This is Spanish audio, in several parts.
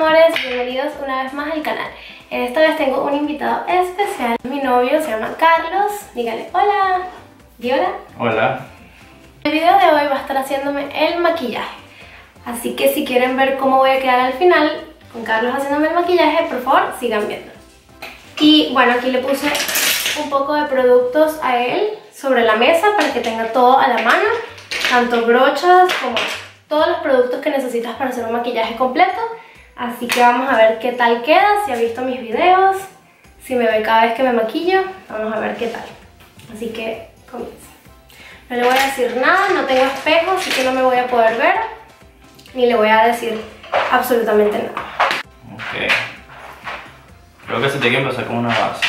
amores, bienvenidos una vez más al canal. Esta vez tengo un invitado especial. Mi novio se llama Carlos. Dígale hola. Di hola. Hola. El video de hoy va a estar haciéndome el maquillaje. Así que si quieren ver cómo voy a quedar al final con Carlos haciéndome el maquillaje, por favor sigan viendo. Y bueno, aquí le puse un poco de productos a él sobre la mesa para que tenga todo a la mano, tanto brochas como todos los productos que necesitas para hacer un maquillaje completo. Así que vamos a ver qué tal queda, si ha visto mis videos, si me ve cada vez que me maquillo, vamos a ver qué tal. Así que comienza. No le voy a decir nada, no tengo espejo, así que no me voy a poder ver, ni le voy a decir absolutamente nada. Ok. Creo que se tiene que empezar con una base.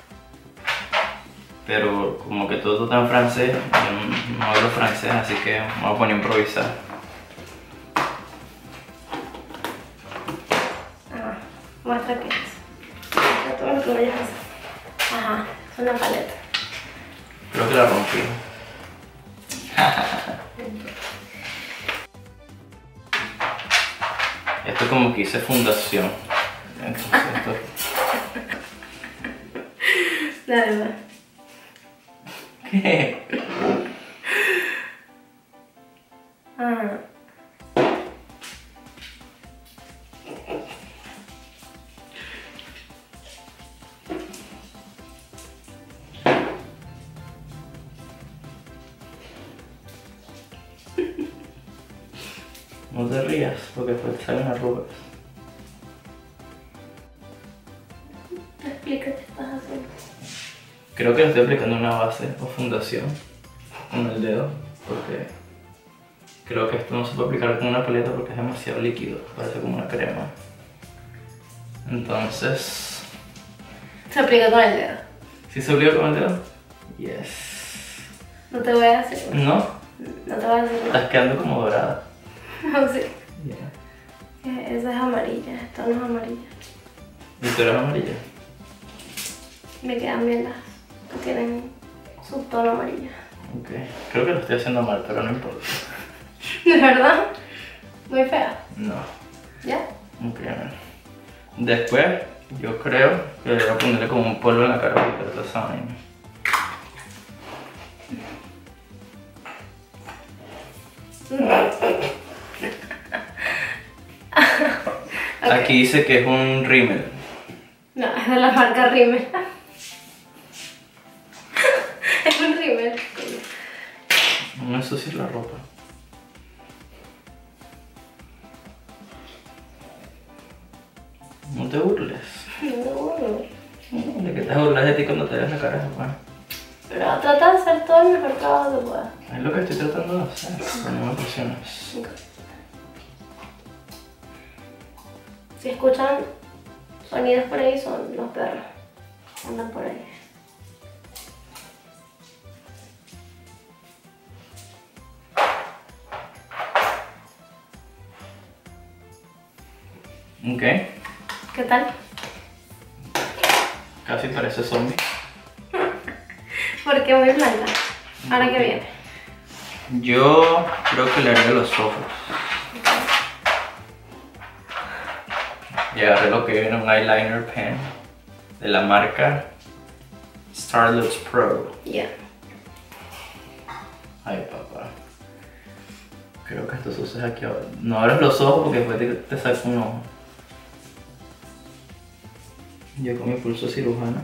Pero como que todo está en francés, yo no hablo francés, así que me voy a poner a improvisar. Muestra qué es. Muestra todo lo que vayas a hacer. Ajá, es una paleta. Creo que la rompí. Esto como que hice fundación. Entonces Dale, va. ¿Qué? Ajá. No te rías, porque después te salen arrugas. Te explico qué estás haciendo. Creo que le estoy aplicando una base o fundación con el dedo, porque creo que esto no se puede aplicar con una paleta porque es demasiado líquido, parece como una crema. Entonces... Se aplica con el dedo. ¿Sí se aplica con el dedo? Yes. No te voy a decir. ¿No? No te voy a decir nada. Estás quedando como dorada. No sé. Yeah. Esa es amarilla, esta no es amarilla. ¿Y tú eres amarilla? Me quedan bien las que tienen su tono amarillo. Ok. Creo que lo estoy haciendo mal, pero no importa. ¿De verdad? Muy fea. No. ¿Ya? Ok, bueno. Después, yo creo que voy a ponerle como un polvo en la cara para quitar toda esa vaina. Okay. Aquí dice que es un rímel. No, es de la marca Rimmel. Es un Rimmel. No me ensucies la ropa. No te burles. No. ¿De qué te burlas de ti cuando te ves la cara? Bueno, Pero trata de hacer todo el mejor trabajo que puedas. es lo que estoy tratando de hacer, pero no me presiones. Okay. Si escuchan sonidos por ahí, son los perros. Andan por ahí. Ok, ¿Qué tal? casi parece zombie. Porque muy blanca. Ahora que viene. Yo creo que le haría los ojos. Y agarré lo que viene un eyeliner pen de la marca Starlux Pro. Ya. Ay, papá. Creo que esto se usa aquí ahora. No abres los ojos porque después te saca un ojo. Yo con mi pulso cirujano.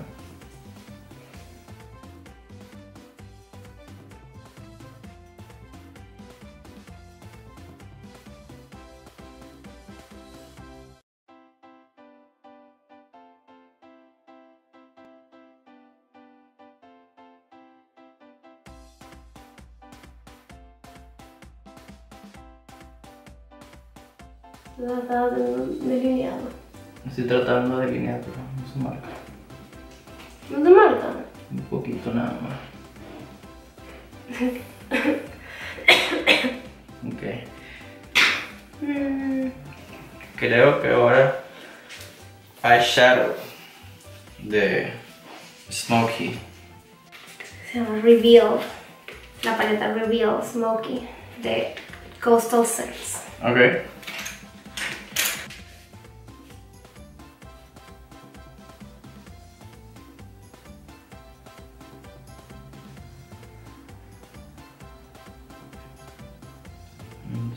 Estaba delineado. Estoy tratando de delinear, pero no se marca. ¿No te marca? Un poquito nada más. Ok. Creo que ahora eyeshadow de Smokey. Se llama Reveal. La paleta Reveal Smokey de Coastal Scents. Ok.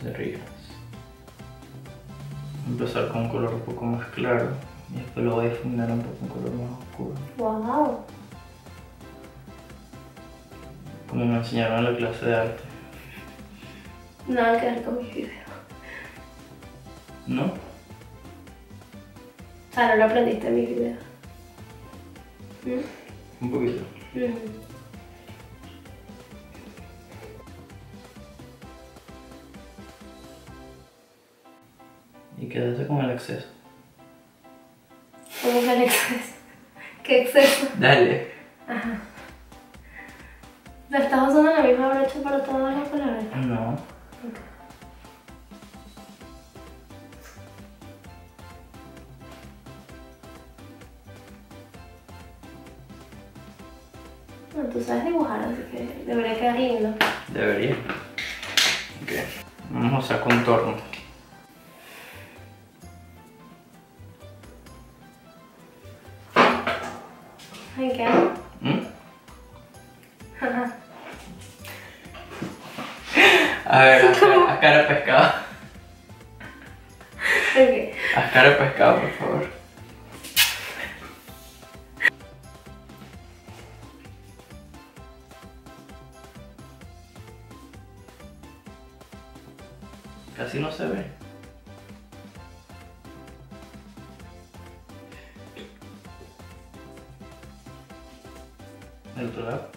de rías. Empezar con un color un poco más claro y después lo voy a difuminar un poco un color más oscuro. Wow. Como me enseñaron en la clase de arte. Nada que ver con mis videos. ¿No? O sea, no lo aprendiste en mis videos. Un poquito. Y quédate con el exceso. ¿Cómo que el exceso? ¿Qué exceso? Dale. Ajá. ¿Lo estás usando la misma brocha para todas las palabras? No. Okay. Bueno, tú sabes dibujar, así que debería quedar lindo. Debería. Ok. Vamos a usar contorno. Ay, ¿qué hago? A ver, haz cara de pescado. Ok. Haz cara de pescado, por favor. Casi no se ve. Del otro lado.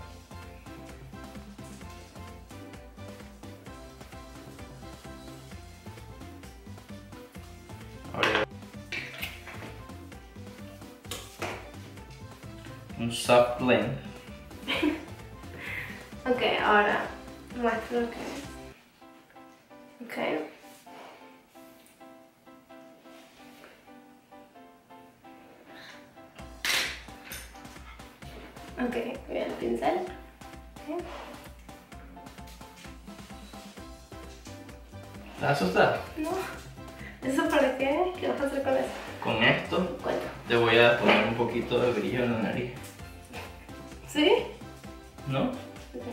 Ahora un soft blend. Ok, ahora muestro lo que es. Ok. Ok, voy al pincel. Okay. ¿Estás asustado? No. ¿Eso para qué? ¿Qué vas a hacer con eso? Con esto Cuenta. te voy a poner un poquito de brillo en la nariz. ¿Sí? ¿No? Ok.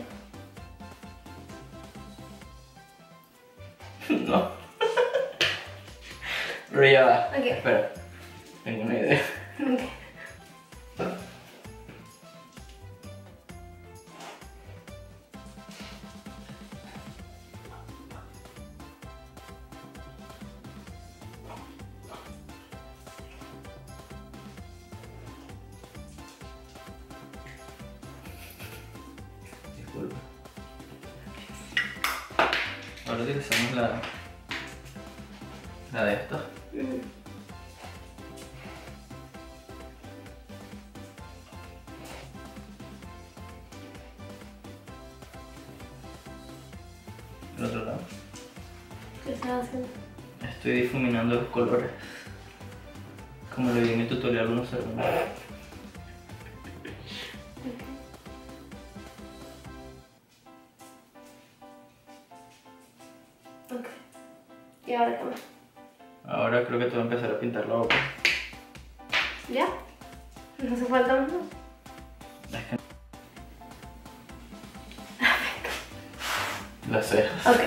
No. Pero ya va. Ok. Espera. Tengo una idea. Ok. Disculpa. Ahora utilizamos la de esta. El otro lado. ¿Qué estás haciendo? Estoy difuminando los colores. Como lo vi en mi tutorial 101. Ok. ¿Y ahora qué más? Ahora creo que te voy a empezar a pintar la boca. ¿Ya? ¿No hace falta más? Es que... Las cejas. Ok.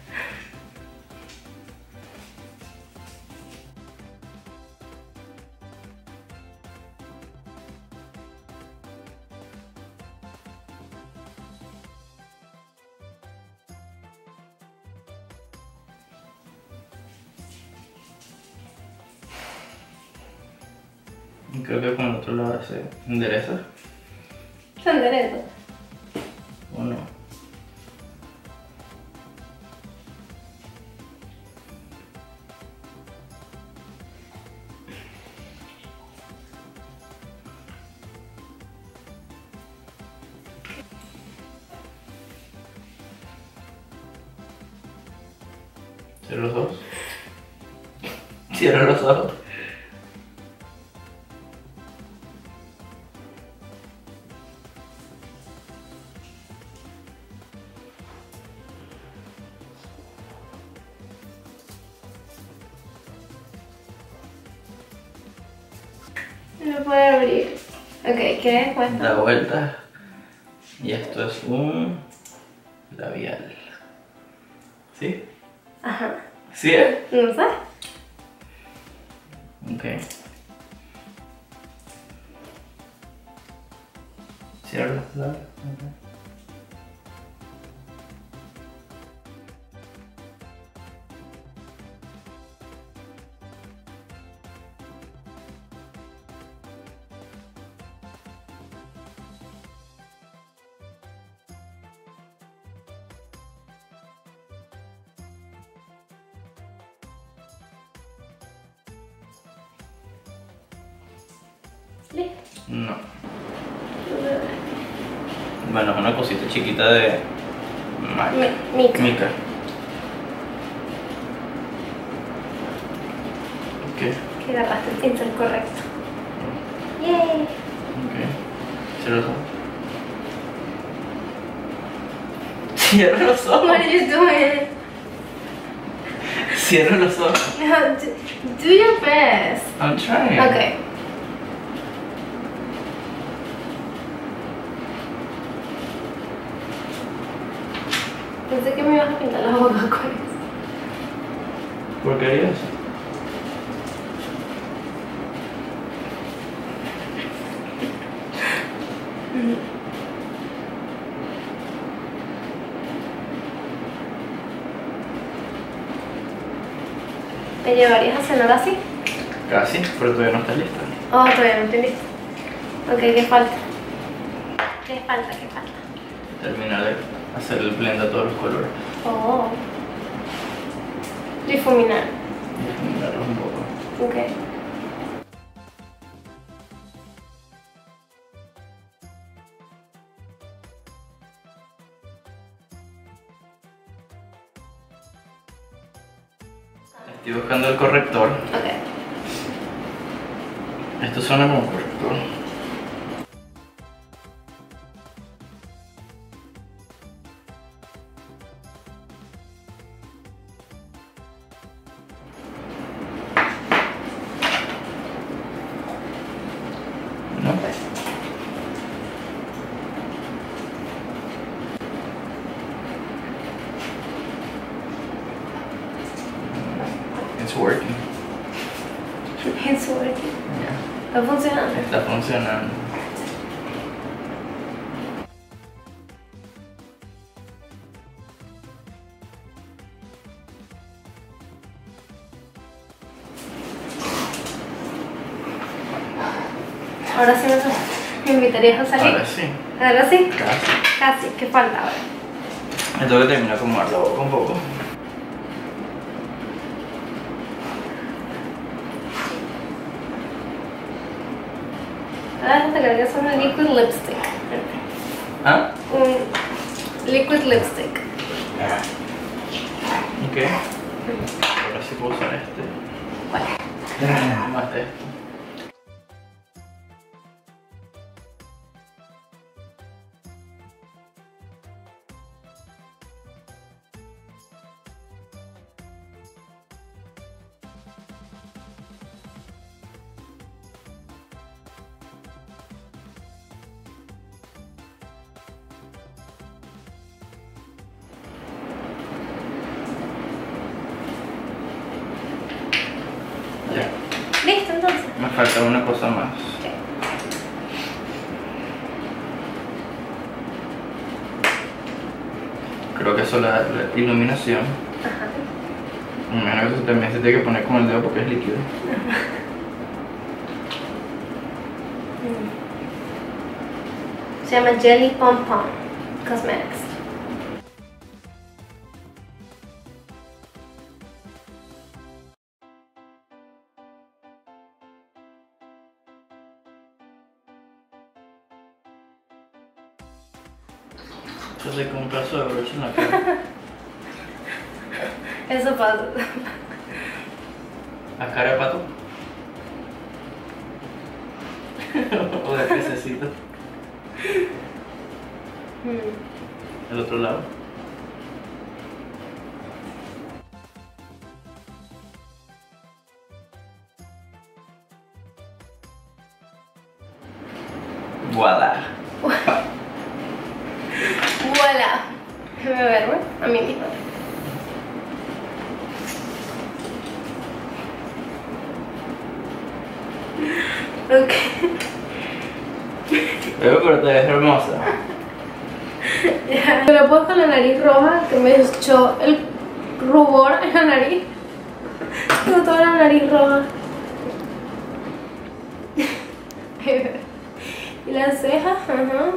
Y creo que con el otro lado ahora se endereza. Se endereza. ¿O no? Cierra los ojos. Cierra los ojos. No puede abrir. Ok, ¿qué cuesta? Da vuelta. Y esto es un labial. ¿Sí? Ajá. ¿Sí es? No sé. Ok. Cierra los labios. Ok. ¿Listo? No. Bueno, es una cosita chiquita de Mica. mica. Ok. Que agarraste el pincel correcto. Yay. Ok. Cierra los ojos. Cierra los ojos. What are you doing? Cierra los ojos. No, do your best. I'm trying. Okay. Pensé que me ibas a pintar la boca con eso. ¿Por qué harías eso? ¿Me llevarías a cenar así? Casi, pero todavía no estás lista. Oh, todavía no estoy lista. Ok, ¿qué falta? ¿Qué falta? ¿Qué falta? Terminar de hacer el blend a todos los colores. Oh. Difuminar. Difuminarlos un poco. Ok. Estoy buscando el corrector. Ok. Esto suena como corrector. No. It's working. It's working. Yeah. Está funcionando. Está funcionando. Ahora sí me invitarías a salir. Ahora sí. Ahora sí. Casi. Casi. ¿Qué falta ahora? Me tengo que terminar de acomodar la boca un poco. Ahora te cargas un liquid lipstick. ¿Ah? Un liquid lipstick. Ok. Ahora sí puedo usar este. ¿Cuál? Más este. Ya. Listo, entonces. Me falta una cosa más. Ok. Creo que eso es la iluminación. Ajá. Me imagino que eso también se tiene que poner como el dedo porque es líquido. Se llama Jelly Pom Pom Cosmetics. Yo sé con un pedazo de brocha en la cara. Eso pasa. ¿A cara de pato? ¿O de pececito? El otro lado. Voilà. Voilà. Déjame verme a mí misma. Ok. Pero te ves hermosa. Me lo pongo con la nariz roja, que me echó el rubor en la nariz. Tengo toda la nariz roja. Y las cejas, ajá.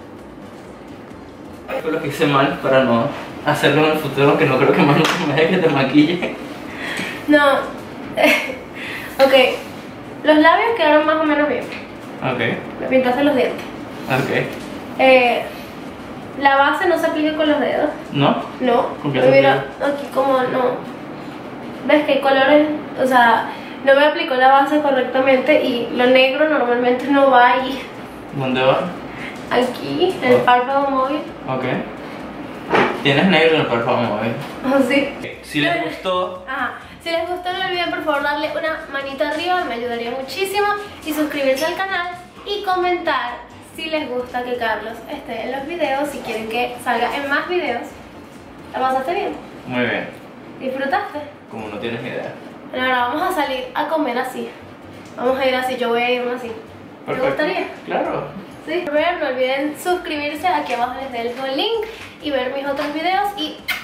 Fue lo que hice mal para no hacerlo en el futuro, que no creo que más nunca me deje que te maquille. No. Ok. Los labios quedaron más o menos bien. Ok. Me pintaste los dientes. Ok. La base no se aplica con los dedos. ¿No? No. ¿Con qué Pero se mira, aquí como no. ¿Ves que hay colores? O sea, no me aplicó la base correctamente y lo negro normalmente no va ahí. ¿Dónde va? Aquí, en el párpado móvil. Ok. Tienes negro en el párpado móvil. Así. Si les gustó, Si les gustó, no olviden por favor darle una manita arriba, me ayudaría muchísimo. Y suscribirse al canal y comentar si les gusta que Carlos esté en los videos, si quieren que salga en más videos. ¿La pasaste bien? muy bien. ¿Disfrutaste? Como no tienes idea. Bueno, ahora vamos a salir a comer así. Vamos a ir así, yo voy a irme así. Perfecto. ¿Te gustaría? Claro. Sí. No olviden suscribirse, aquí abajo les dejo el link y ver mis otros videos y